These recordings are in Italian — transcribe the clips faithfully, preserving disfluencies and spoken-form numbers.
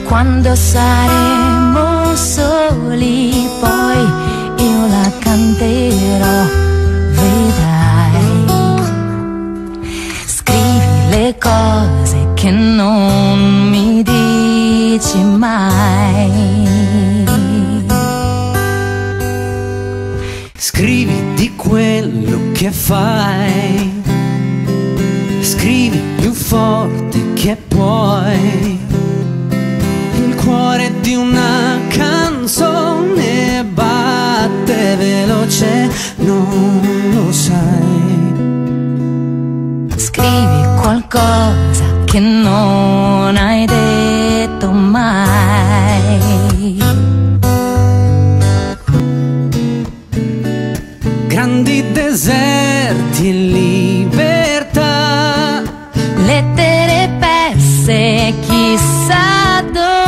Quando saremo soli poi io la canterò, vedrai. Scrivi le cose che non mi dici mai. Scrivi di quello che fai, scrivi più forte che puoi. Il cuore di una canzone batte veloce, non lo sai. Scrivi qualcosa che non hai detto mai. Grandi deserti e libertà, lettere perse chissà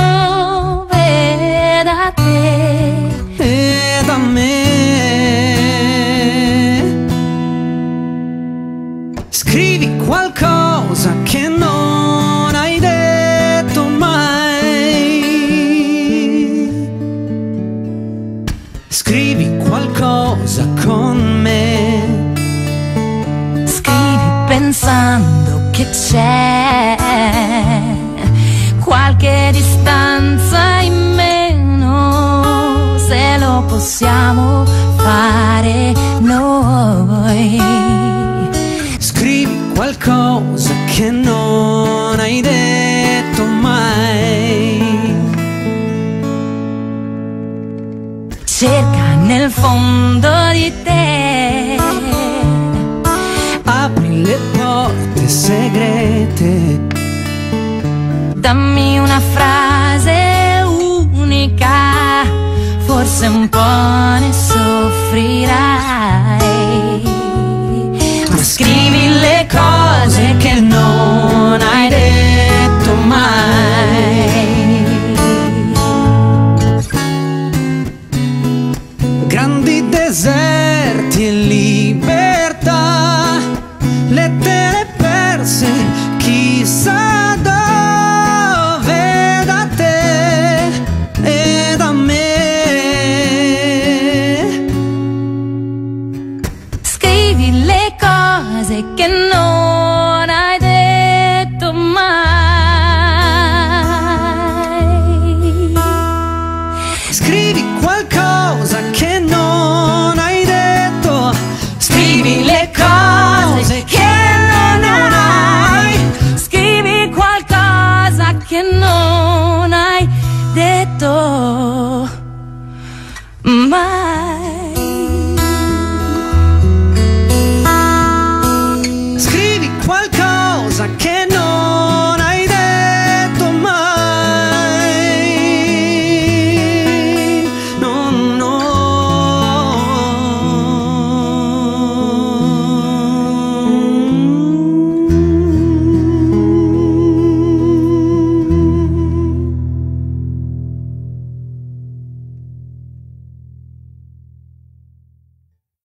dove, da te e da me. Scrivi qualcosa che non hai detto mai. Scrivi qualcosa con me. Scrivi pensando che c'è qualche distanza in meno, se lo possiamo fare noi. Scrivi qualcosa che non hai detto mai. Cerca nel fondo di te, apri le porte segrete, dammi una frase unica, forse un po' ne soffrirai. Ma scrivi le cose che non hai detto mai.